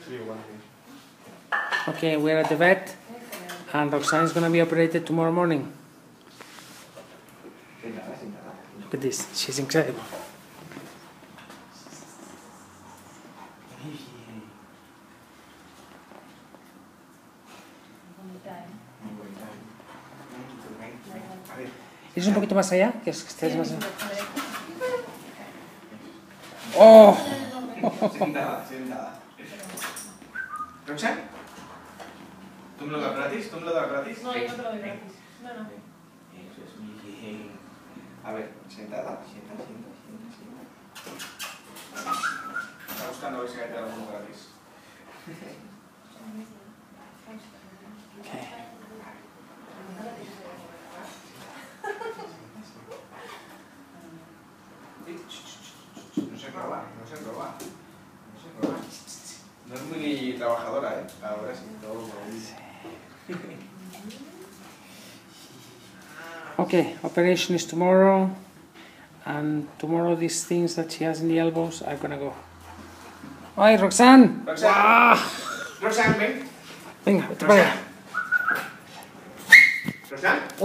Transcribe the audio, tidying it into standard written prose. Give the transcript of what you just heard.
Okay, we're at the vet, and Roxanne is going to be operated tomorrow morning. Look at this, she's incredible. ¿Quieres un poquito más allá? Que estés más allá. ¡Oh! Sentada, sentada. ¿Roxanne? ¿Tú me lo das gratis? ¿Tú me lo das gratis? No, yo no te lo doy gratis. No, no. Eso es muy... A ver, sentada, sienta. Está buscando a ver si hay algo gratis. Okay. No se roba. No es muy trabajadora, ¿eh? Ahora sí, todo lo dice. Okay, operation is tomorrow, and tomorrow these things that she has in the elbows are gonna go. Ay, Roxanne! Roxanne, ¡Ah! Roxanne, ven. Venga, vete para allá. Roxanne.